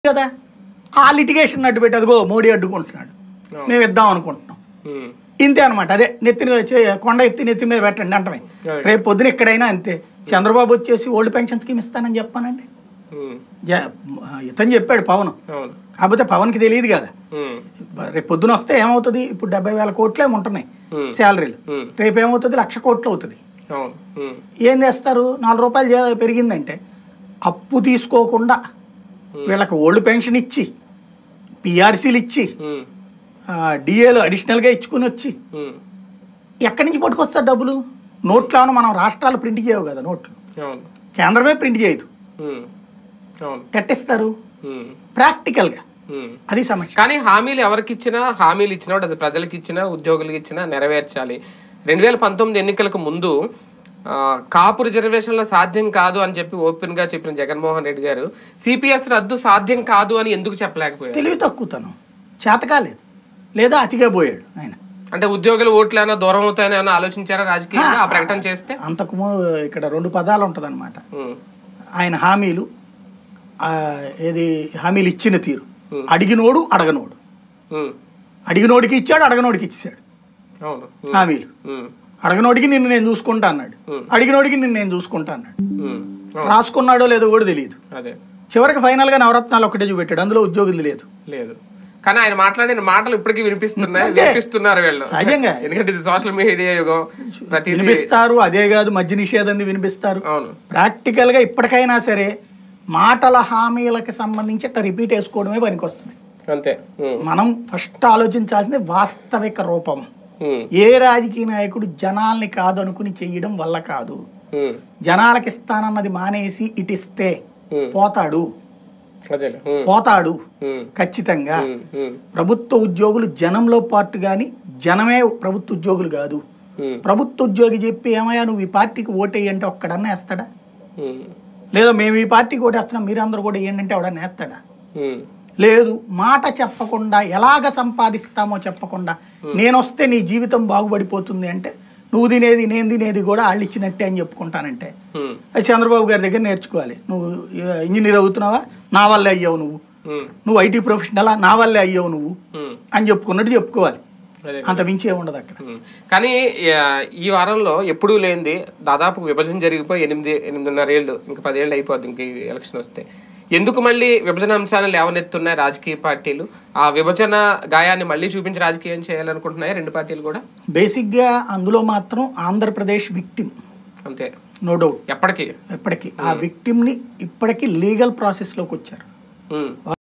కదా ఆ లిటిగేషన్ అడ్డు పెట్టి అదిగో మోడీ అడ్డుకుంటున్నాడు మేము ఇద్దాం అనుకుంటున్నాం ఇంతే అనమాట. అదే నెత్తిని కొండ ఎత్తి నెత్తి మీద పెట్టండి అంటమే. రేపు పొద్దున ఎక్కడైనా అంతే. చంద్రబాబు వచ్చేసి ఓల్డ్ పెన్షన్ స్కీమ్ ఇస్తానని చెప్పానండి. ఇతను చెప్పాడు పవన్, కాకపోతే పవన్కి తెలియదు కదా. రేపు పొద్దున వస్తే ఏమవుతుంది, ఇప్పుడు 70,000 కోట్లే ఉంటున్నాయి శాలరీలు, రేపు ఏమవుతుంది 1,00,000 కోట్లు అవుతుంది. ఏం చేస్తారు, 4 రూపాయలు పెరిగిందంటే అప్పు తీసుకోకుండా వీళ్ళకి ఓల్డ్ పెన్షన్ ఇచ్చి పిఆర్సీలు ఇచ్చి డిఏలు అడిషనల్గా ఇచ్చుకుని వచ్చి ఎక్కడి నుంచి పట్టుకొస్తారు డబ్బులు? నోట్లను మనం రాష్ట్రాలు ప్రింట్ చేయవు కదా, నోట్లు కేంద్రమే ప్రింట్ చేయదు, ఎట్టిస్తారు ప్రాక్టికల్గా? అది సమస్య. కానీ హామీలు ఎవరికి ఇచ్చినా, హామీలు ఇచ్చినా అది ప్రజలకు ఇచ్చినా ఉద్యోగులకు ఇచ్చినా నెరవేర్చాలి. 2019 ఎన్నికలకు ముందు కాపు రిజర్వేషన్లో సాధ్యం కాదు అని చెప్పి ఓపెన్ గా చెప్పిన జగన్మోహన్ రెడ్డి గారు సిపిఎస్ రద్దు సాధ్యం కాదు అని ఎందుకు చెప్పలేకపోయారు? తెలివి తక్కువతనం, చేతకాలేదు, లేదా అతిగా పోయాడు ఆయన. అంటే ఉద్యోగులు ఓట్లైనా దూరం అవుతాయని ఆలోచించారా రాజకీయంగా ఆ ప్రకటన చేస్తే? అంతకు ఇక్కడ 2 పదాలు ఉంటుంది అనమాట. ఆయన హామీలు, ఏది హామీలు ఇచ్చిన తీరు, అడిగినోడు అడగనోడు. అడిగినోడికి ఇచ్చాడు, అడగనోడికి ఇచ్చాడు హామీలు. అడగనోడికి నిన్ను నేను చూసుకుంటా అన్నాడు, అడిగినోడికి నిన్ను నేను చూసుకుంటా అన్నాడు. రాసుకున్నాడో లేదో కూడా తెలియదు. చివరికి ఫైనల్ గా నవరత్నాలు ఒకటే చూపెట్టాడు, అందులో ఉద్యోగులు లేదు. కానీ ఆయన మాట్లాడిన మాటలు ఇప్పటికీ వినిపిస్తున్నారు వీళ్ళు సహజంగా. ఎందుకంటే ఇది సోషల్ మీడియా యుగం, వినిపిస్తారు. అదే కాదు, మద్య నిషేధం వినిపిస్తారు. ప్రాక్టికల్ గా ఇప్పటికైనా సరే మాటల హామీలకు సంబంధించి అట్లా రిపీట్ వేసుకోవడమే పనికొస్తుంది. అంతే. మనం ఫస్ట్ ఆలోచించాల్సింది వాస్తవిక రూపం. ఏ రాజకీయ నాయకుడు జనాల్ని కాదు అనుకుని చెయ్యడం వల్ల కాదు. జనాలకి ఇస్తానన్నది మానేసి ఇటిస్తే పోతాడు ఖచ్చితంగా. ప్రభుత్వ ఉద్యోగులు జనంలో పార్ట్ గాని, జనమే ప్రభుత్వ ఉద్యోగులు కాదు. ప్రభుత్వ ఉద్యోగి చెప్పి ఏమయ్యా నువ్వు ఈ పార్టీకి ఓటేయి అంటే ఒక్కడన్నా వేస్తాడా? లేదా మేము ఈ పార్టీకి ఓటేస్తున్నాం మీరందరూ కూడా వేయండి అంటే ఎవడన్నా వేస్తాడా? లేదు. మాట చెప్పకుండా, ఎలాగ సంపాదిస్తామో చెప్పకుండా, నేను వస్తే నీ జీవితం బాగుపడిపోతుంది అంటే నువ్వు తినేది నేను తినేది కూడా వాళ్ళు ఇచ్చినట్టే అని చెప్పుకుంటానంటే అది చంద్రబాబు గారి దగ్గర నేర్చుకోవాలి. నువ్వు ఇంజనీర్ అవుతున్నావా, నా వల్లే అయ్యావు. నువ్వు ఐటీ ప్రొఫెషనలా, నా వల్లే అయ్యావు నువ్వు అని చెప్పుకున్నట్టు చెప్పుకోవాలి. అంత మించి ఏముండదు అక్కడ. కానీ ఈ వారంలో ఎప్పుడూ లేనిది దాదాపు విభజన జరిగిపోయి 8.5 ఏళ్ళు, ఇంకా 10 ఏళ్ళు అయిపోద్ది ఇంక ఎలక్షన్ వస్తే. ఎందుకు మళ్ళీ విభజన అంశాలను లేవనెత్తున్నాయి రాజకీయ పార్టీలు? ఆ విభజన గాయాన్ని మళ్ళీ చూపించి రాజకీయం చేయాలనుకుంటున్నాయి 2 పార్టీలు కూడా. బేసిక్గా అందులో మాత్రం ఆంధ్రప్రదేశ్ విక్టిమ్ అంతే, నో డౌట్. ఎప్పటికీ ఆ విక్టిమ్ని ఇప్పటికీ లీగల్ ప్రాసెస్లోకి వచ్చారు.